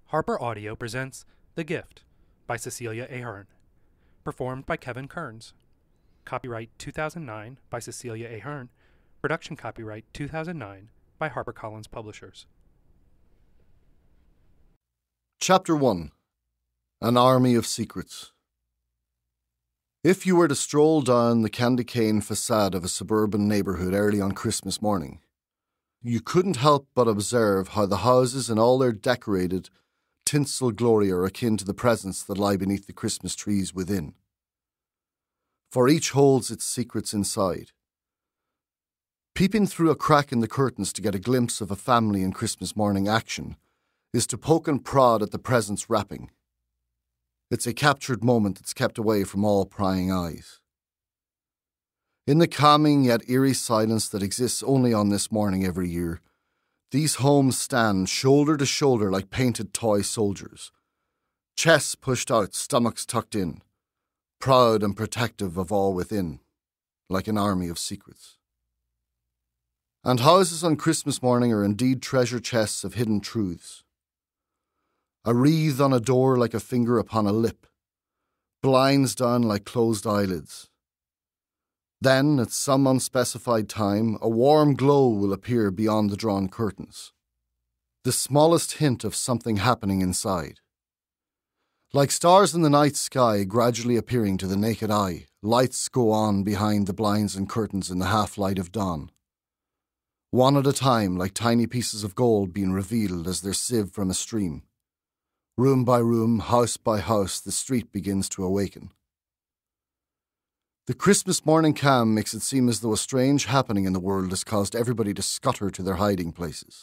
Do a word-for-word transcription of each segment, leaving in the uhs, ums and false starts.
Harper Audio presents The Gift by Cecelia Ahern, performed by Kearns. Copyright two thousand nine by Cecelia Ahern. Production copyright two thousand nine by HarperCollins Publishers. Chapter one. An Army of Secrets. If you were to stroll down the candy cane facade of a suburban neighbourhood early on Christmas morning, you couldn't help but observe how the houses and all their decorated, tinsel glory are akin to the presents that lie beneath the Christmas trees within. For each holds its secrets inside. Peeping through a crack in the curtains to get a glimpse of a family in Christmas morning action is to poke and prod at the presents wrapping. It's a captured moment that's kept away from all prying eyes. In the calming yet eerie silence that exists only on this morning every year, these homes stand shoulder to shoulder like painted toy soldiers, chests pushed out, stomachs tucked in, proud and protective of all within, like an army of secrets. And houses on Christmas morning are indeed treasure chests of hidden truths. A wreath on a door like a finger upon a lip, blinds down like closed eyelids. Then, at some unspecified time, a warm glow will appear beyond the drawn curtains. The smallest hint of something happening inside. Like stars in the night sky gradually appearing to the naked eye, lights go on behind the blinds and curtains in the half-light of dawn. One at a time, like tiny pieces of gold being revealed as they're sieved from a stream. Room by room, house by house, the street begins to awaken. The Christmas morning calm makes it seem as though a strange happening in the world has caused everybody to scutter to their hiding places.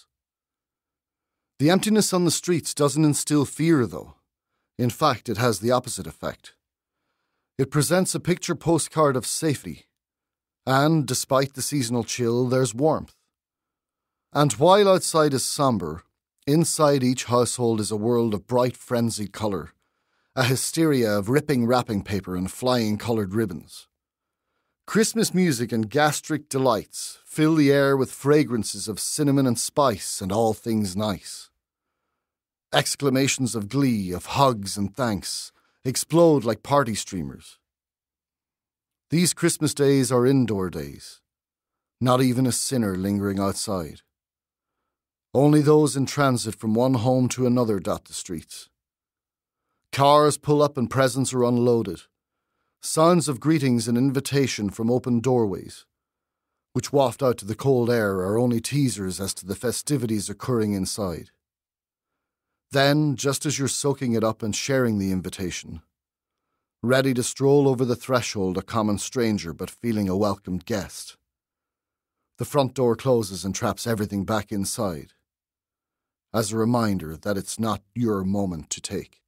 The emptiness on the streets doesn't instill fear, though. In fact, it has the opposite effect. It presents a picture postcard of safety. And, despite the seasonal chill, there's warmth. And while outside is sombre, inside each household is a world of bright, frenzied colour, a hysteria of ripping wrapping paper and flying coloured ribbons. Christmas music and gastric delights fill the air with fragrances of cinnamon and spice and all things nice. Exclamations of glee, of hugs and thanks, explode like party streamers. These Christmas days are indoor days, not even a sinner lingering outside. Only those in transit from one home to another dot the streets. Cars pull up and presents are unloaded. Sounds of greetings and invitation from open doorways, which waft out to the cold air, are only teasers as to the festivities occurring inside. Then, just as you're soaking it up and sharing the invitation, ready to stroll over the threshold a common stranger but feeling a welcomed guest, the front door closes and traps everything back inside, as a reminder that it's not your moment to take.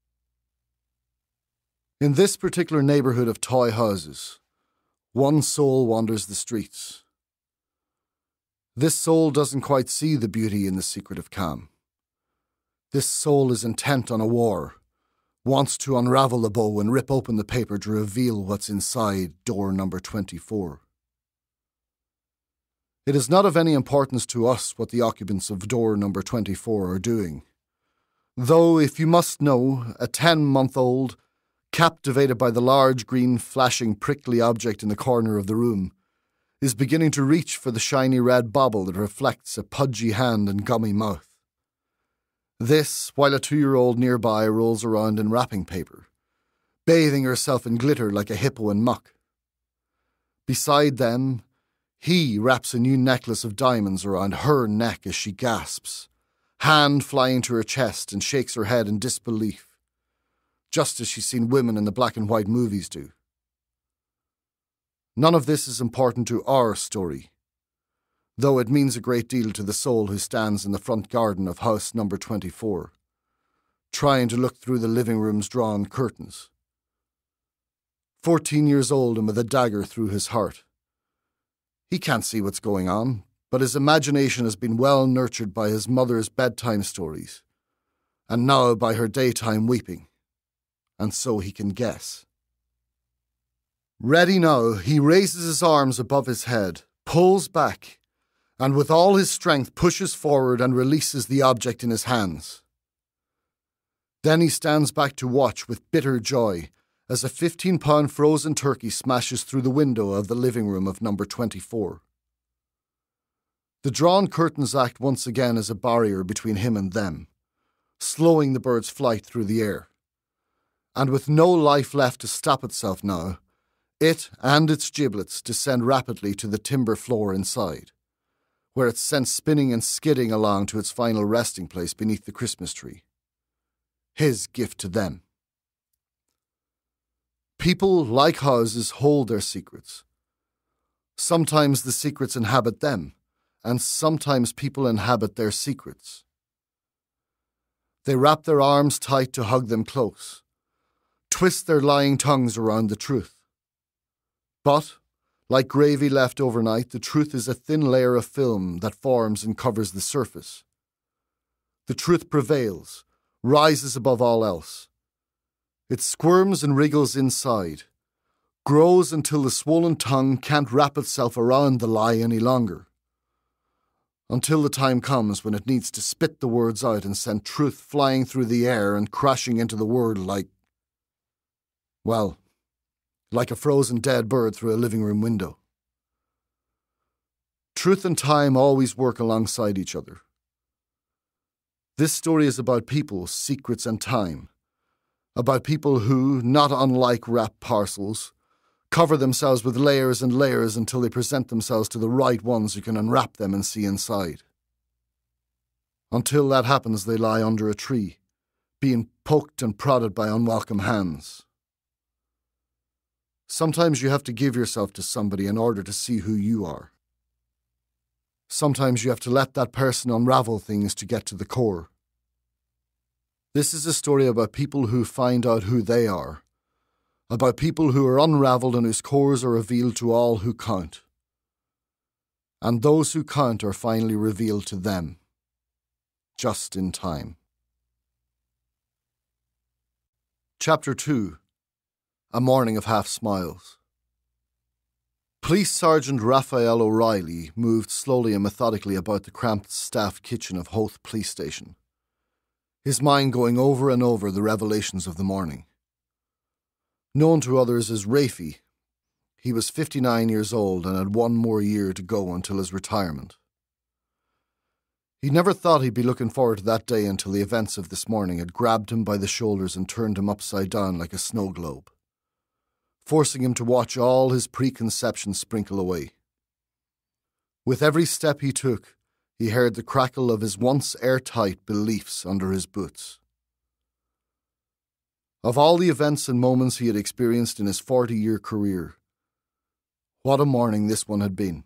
In this particular neighbourhood of toy houses, one soul wanders the streets. This soul doesn't quite see the beauty in the secret of calm. This soul is intent on a war, wants to unravel the bow and rip open the paper to reveal what's inside door number twenty-four. It is not of any importance to us what the occupants of door number twenty-four are doing. Though, if you must know, a ten-month-old, captivated by the large green flashing prickly object in the corner of the room, is beginning to reach for the shiny red bauble that reflects a pudgy hand and gummy mouth. This, while a two-year-old nearby rolls around in wrapping paper, bathing herself in glitter like a hippo in muck. Beside them, he wraps a new necklace of diamonds around her neck as she gasps, hand flying to her chest, and shakes her head in disbelief, just as she's seen women in the black and white movies do. None of this is important to our story, though it means a great deal to the soul who stands in the front garden of house number twenty-four, trying to look through the living room's drawn curtains. Fourteen years old and with a dagger through his heart. He can't see what's going on, but his imagination has been well nurtured by his mother's bedtime stories, and now by her daytime weeping. And so he can guess. Ready now, he raises his arms above his head, pulls back, and with all his strength pushes forward and releases the object in his hands. Then he stands back to watch with bitter joy as a fifteen-pound frozen turkey smashes through the window of the living room of number twenty-four. The drawn curtains act once again as a barrier between him and them, slowing the bird's flight through the air. And with no life left to stop itself now, it and its giblets descend rapidly to the timber floor inside, where it's sent spinning and skidding along to its final resting place beneath the Christmas tree. His gift to them. People, like houses, hold their secrets. Sometimes the secrets inhabit them, and sometimes people inhabit their secrets. They wrap their arms tight to hug them close, twist their lying tongues around the truth. But, like gravy left overnight, the truth is a thin layer of film that forms and covers the surface. The truth prevails, rises above all else. It squirms and wriggles inside, grows until the swollen tongue can't wrap itself around the lie any longer. Until the time comes when it needs to spit the words out and send truth flying through the air and crashing into the world like, well, like a frozen dead bird through a living room window. Truth and time always work alongside each other. This story is about people, secrets, and time. About people who, not unlike wrapped parcels, cover themselves with layers and layers until they present themselves to the right ones who can unwrap them and see inside. Until that happens, they lie under a tree, being poked and prodded by unwelcome hands. Sometimes you have to give yourself to somebody in order to see who you are. Sometimes you have to let that person unravel things to get to the core. This is a story about people who find out who they are, about people who are unraveled and whose cores are revealed to all who count. And those who count are finally revealed to them, just in time. Chapter two. A Morning of Half Smiles. Police Sergeant Raphael O'Reilly moved slowly and methodically about the cramped staff kitchen of Howth Police Station, his mind going over and over the revelations of the morning. Known to others as Rafie, he was fifty-nine years old and had one more year to go until his retirement. He never thought he'd be looking forward to that day until the events of this morning had grabbed him by the shoulders and turned him upside down like a snow globe, forcing him to watch all his preconceptions sprinkle away. With every step he took, he heard the crackle of his once airtight beliefs under his boots. Of all the events and moments he had experienced in his forty-year career, what a morning this one had been.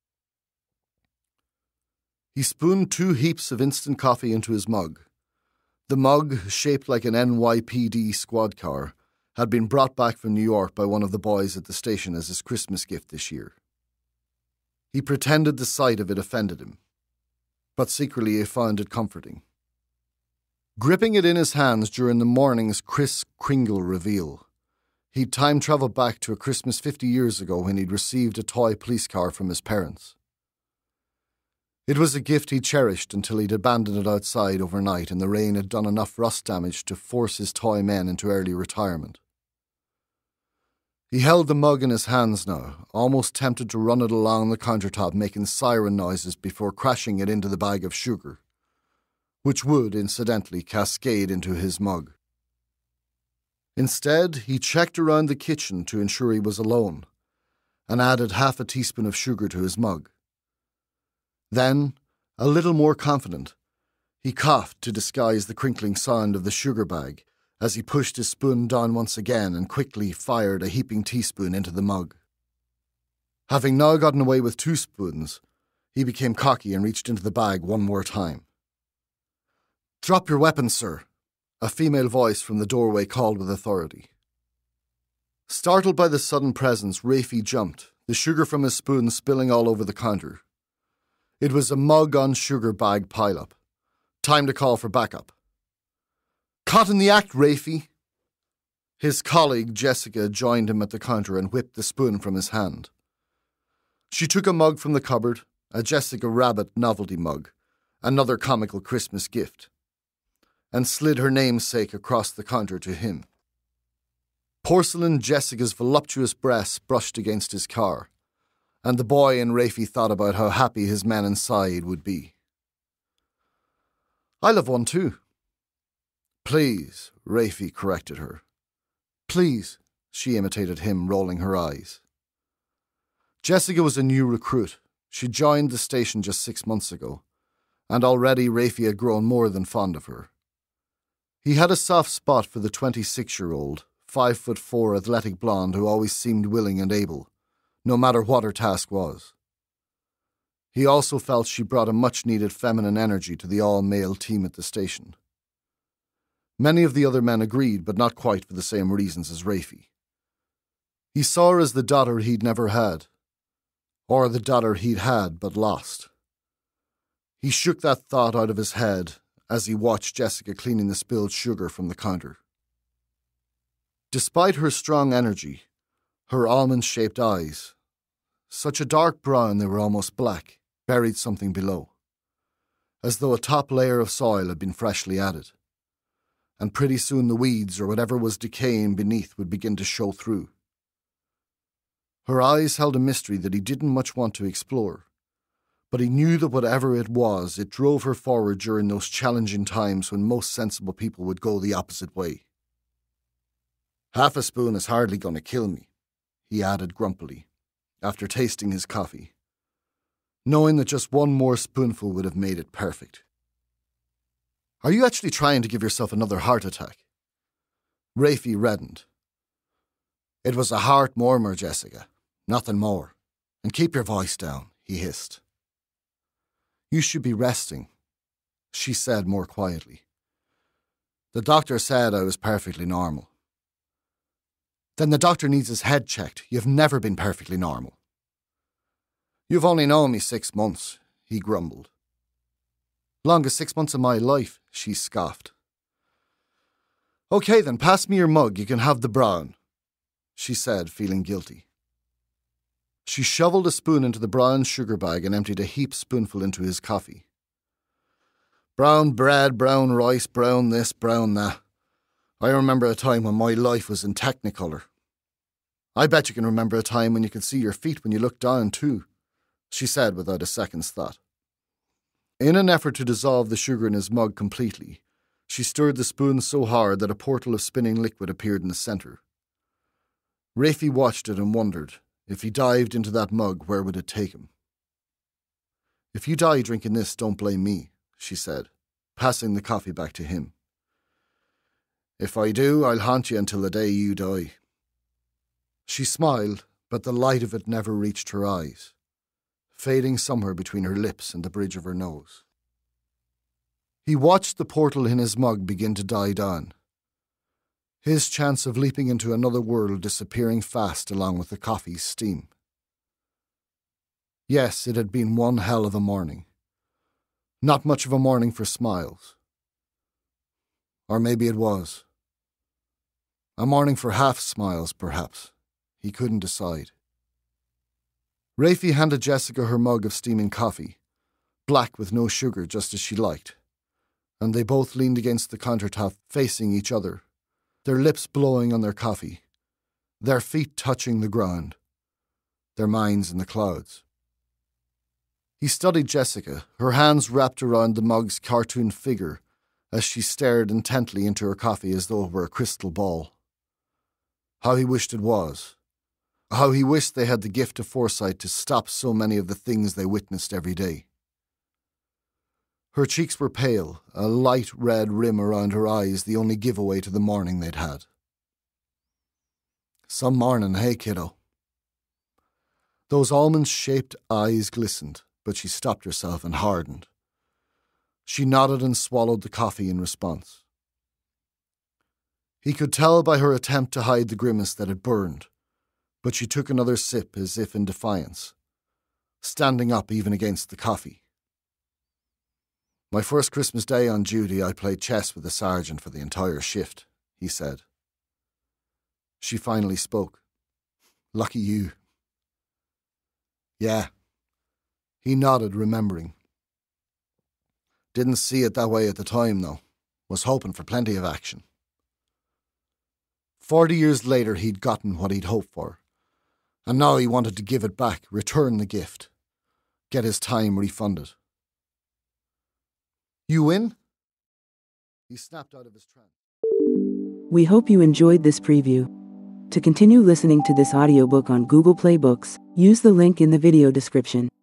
He spooned two heaps of instant coffee into his mug. The mug, shaped like an N Y P D squad car, had been brought back from New York by one of the boys at the station as his Christmas gift this year. He pretended the sight of it offended him, but secretly he found it comforting. Gripping it in his hands during the morning's Kris Kringle reveal, he'd time-travelled back to a Christmas fifty years ago when he'd received a toy police car from his parents. It was a gift he cherished until he'd abandoned it outside overnight and the rain had done enough rust damage to force his toy men into early retirement. He held the mug in his hands now, almost tempted to run it along the countertop making siren noises before crashing it into the bag of sugar, which would, incidentally, cascade into his mug. Instead, he checked around the kitchen to ensure he was alone, and added half a teaspoon of sugar to his mug. Then, a little more confident, he coughed to disguise the crinkling sound of the sugar bag as he pushed his spoon down once again and quickly fired a heaping teaspoon into the mug. Having now gotten away with two spoons, he became cocky and reached into the bag one more time. "Drop your weapon, sir," a female voice from the doorway called with authority. Startled by the sudden presence, Rafie jumped, the sugar from his spoon spilling all over the counter. It was a mug-on-sugar bag pileup. Time to call for backup. "Caught in the act, Rafie!" His colleague, Jessica, joined him at the counter and whipped the spoon from his hand. She took a mug from the cupboard, a Jessica Rabbit novelty mug, another comical Christmas gift. and slid her namesake across the counter to him. Porcelain Jessica's voluptuous breasts brushed against his car, and the boy and Rafie thought about how happy his men inside would be. "I'll have one too." "Please," Rafie corrected her. "Please," she imitated him, rolling her eyes. Jessica was a new recruit. She joined the station just six months ago, and already Rafie had grown more than fond of her. He had a soft spot for the twenty-six-year-old, five-foot-four athletic blonde who always seemed willing and able, no matter what her task was. He also felt she brought a much-needed feminine energy to the all-male team at the station. Many of the other men agreed, but not quite for the same reasons as Rafie. He saw her as the daughter he'd never had, or the daughter he'd had but lost. He shook that thought out of his head as he watched Jessica cleaning the spilled sugar from the counter. Despite her strong energy, her almond-shaped eyes, such a dark brown they were almost black, buried something below, as though a top layer of soil had been freshly added, and pretty soon the weeds or whatever was decaying beneath would begin to show through. Her eyes held a mystery that he didn't much want to explore, but he knew that whatever it was, it drove her forward during those challenging times when most sensible people would go the opposite way. "Half a spoon is hardly going to kill me," he added grumpily, after tasting his coffee, knowing that just one more spoonful would have made it perfect. "Are you actually trying to give yourself another heart attack?" Rafie reddened. "It was a heart murmur, Jessica, nothing more. And keep your voice down," he hissed. "You should be resting," she said more quietly. "The doctor said I was perfectly normal." "Then the doctor needs his head checked. You've never been perfectly normal." "You've only known me six months, he grumbled. "Longest six months of my life," she scoffed. "Okay then, pass me your mug, you can have the brown," she said, feeling guilty. She shoveled a spoon into the brown sugar bag and emptied a heaped spoonful into his coffee. "Brown bread, brown rice, brown this, brown that. I remember a time when my life was in technicolor." "I bet you can remember a time when you could see your feet when you looked down too," she said without a second's thought. In an effort to dissolve the sugar in his mug completely, she stirred the spoon so hard that a portal of spinning liquid appeared in the centre. Rafie watched it and wondered, if he dived into that mug, where would it take him? "If you die drinking this, don't blame me," she said, passing the coffee back to him. "If I do, I'll haunt you until the day you die." She smiled, but the light of it never reached her eyes, fading somewhere between her lips and the bridge of her nose. He watched the portal in his mug begin to die down, his chance of leaping into another world disappearing fast along with the coffee's steam. Yes, it had been one hell of a morning. Not much of a morning for smiles. Or maybe it was. A morning for half smiles, perhaps. He couldn't decide. Rafie handed Jessica her mug of steaming coffee, black with no sugar, just as she liked, and they both leaned against the countertop facing each other, their lips blowing on their coffee, their feet touching the ground, their minds in the clouds. He studied Jessica, her hands wrapped around the mug's cartoon figure as she stared intently into her coffee as though it were a crystal ball. How he wished it was. How he wished they had the gift of foresight to stop so many of the things they witnessed every day. Her cheeks were pale, a light red rim around her eyes the only giveaway to the morning they'd had. "Some morning, hey, kiddo?" Those almond-shaped eyes glistened, but she stopped herself and hardened. She nodded and swallowed the coffee in response. He could tell by her attempt to hide the grimace that it burned, but she took another sip as if in defiance, standing up even against the coffee. "My first Christmas day on duty, I played chess with the sergeant for the entire shift," he said. She finally spoke. "Lucky you." "Yeah." He nodded, remembering. "Didn't see it that way at the time, though. was hoping for plenty of action. Forty years later, he'd gotten what he'd hoped for, and now he wanted to give it back, return the gift, get his time refunded. You win? He snapped out of his trance. We hope you enjoyed this preview. To continue listening to this audiobook on Google Play Books, use the link in the video description.